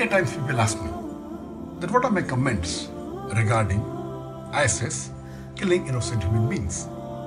Many a times people ask me that what are my comments regarding ISIS killing innocent human beings.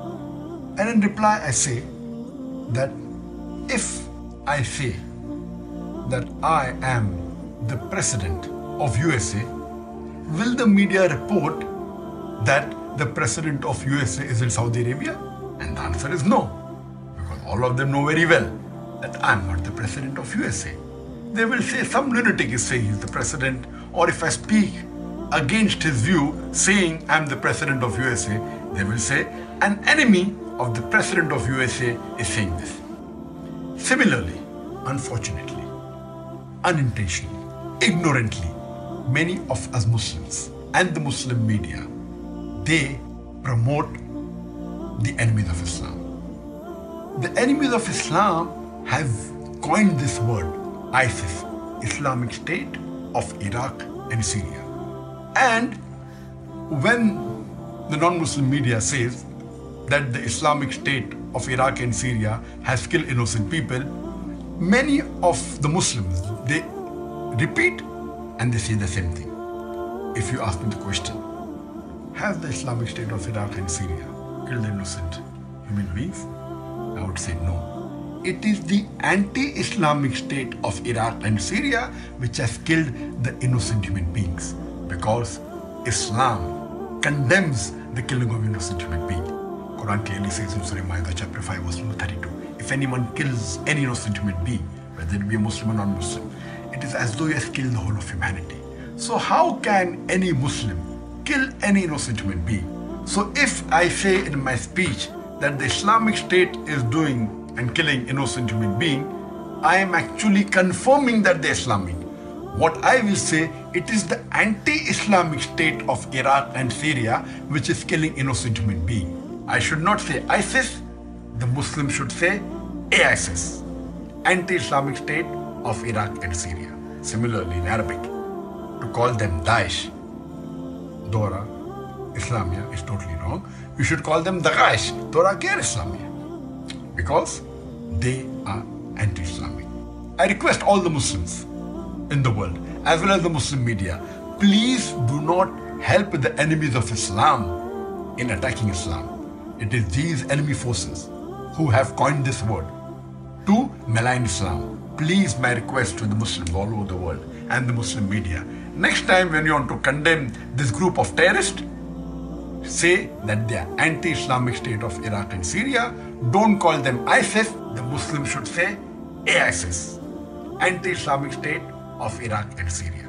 And in reply I say that if I say that I am the president of USA, will the media report that the president of USA is in Saudi Arabia? And the answer is no, because all of them know very well that I am not the president of USA. They will say some lunatic is saying he's the president, or if I speak against his view saying I'm the president of USA, they will say an enemy of the president of USA is saying this. Similarly, unfortunately, unintentionally, ignorantly, many of us Muslims and the Muslim media, they promote the enemies of Islam. The enemies of Islam have coined this word, ISIS, Islamic State of Iraq and Syria. And when the non-Muslim media says that the Islamic State of Iraq and Syria has killed innocent people, many of the Muslims, they repeat and they say the same thing. If you ask me the question, has the Islamic State of Iraq and Syria killed innocent human beings? I would say no. It is the anti-Islamic state of Iraq and Syria which has killed the innocent human beings, because Islam condemns the killing of innocent human beings. Quran clearly says in Surah Ma'idah chapter 5 verse 32, if anyone kills any innocent human being, whether it be a Muslim or non-Muslim, it is as though he has killed the whole of humanity. So how can any Muslim kill any innocent human being? So if I say in my speech that the Islamic State is doing and killing innocent human being, I am actually confirming that they are Islamic. What I will say, it is the anti-Islamic state of Iraq and Syria which is killing innocent human being. I should not say ISIS, the Muslim should say AISIS, anti-Islamic state of Iraq and Syria. Similarly in Arabic, to call them Daesh, Dora, Islamia is totally wrong. You should call them Daesh, Dora Ghair Islamia, because they are anti-Islamic. I request all the Muslims in the world, as well as the Muslim media, please do not help the enemies of Islam in attacking Islam. It is these enemy forces who have coined this word to malign Islam. Please, my request to the Muslims all over the world and the Muslim media, next time when you want to condemn this group of terrorists, say that they are anti-Islamic state of Iraq and Syria. Don't call them ISIS. The Muslims should say AISIS, anti-Islamic state of Iraq and Syria.